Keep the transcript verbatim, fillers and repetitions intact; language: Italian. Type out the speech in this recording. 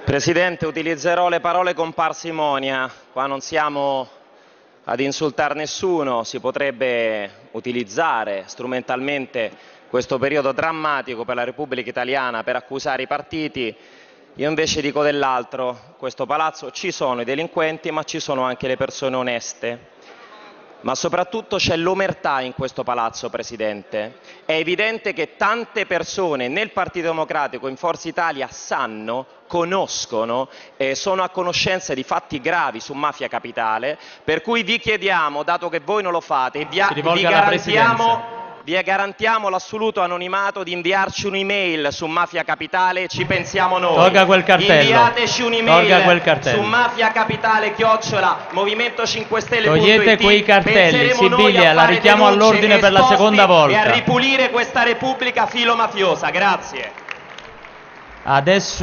Presidente, utilizzerò le parole con parsimonia. Qua non siamo ad insultare nessuno, si potrebbe utilizzare strumentalmente questo periodo drammatico per la Repubblica Italiana per accusare i partiti. Io invece dico dell'altro: in questo palazzo ci sono i delinquenti, ma ci sono anche le persone oneste. Ma soprattutto c'è l'omertà in questo palazzo, Presidente. È evidente che tante persone nel Partito Democratico, in Forza Italia, sanno, conoscono e sono a conoscenza di fatti gravi su Mafia Capitale, per cui vi chiediamo, dato che voi non lo fate, vi, vi garantiamo... Vi garantiamo l'assoluto anonimato, di inviarci un'email su Mafia Capitale e ci pensiamo noi. Tolga quel cartello. Inviateci un'email su Mafia Capitale chiocciola Movimento cinque Stelle. Togliete quei cartelli, Sibilia, la richiamo all'ordine per la seconda volta. E a ripulire questa Repubblica filomafiosa. Grazie. Adesso